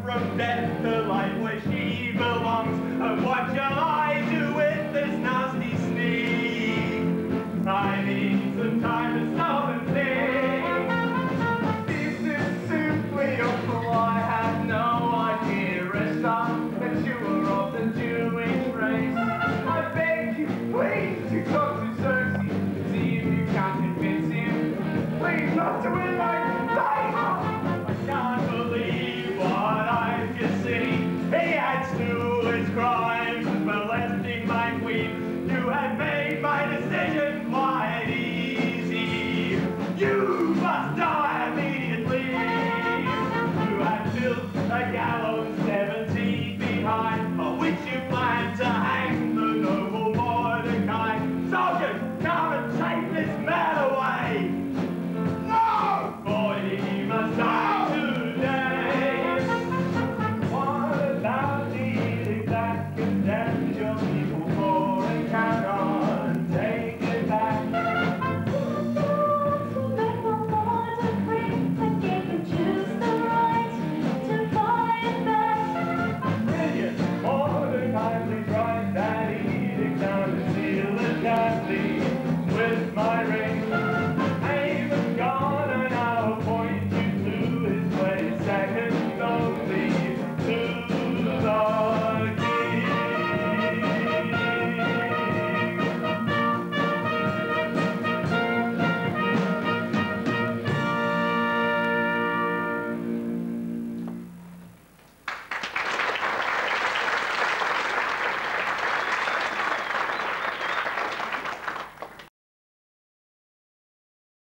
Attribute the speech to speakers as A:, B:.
A: from death to life where she belongs. And what shall I do with this nasty sneak? I need some time to stop and think. This is simply awful. I had no idea, Esther, that you were of the Jewish race. I beg you, please, to talk to Xerxes and see if you can convince him. Please not to win my life. I can't believe what I've just seen. He adds to his crimes, molesting my queen. You have made my decision quite easy. You must die immediately. You have built a gallows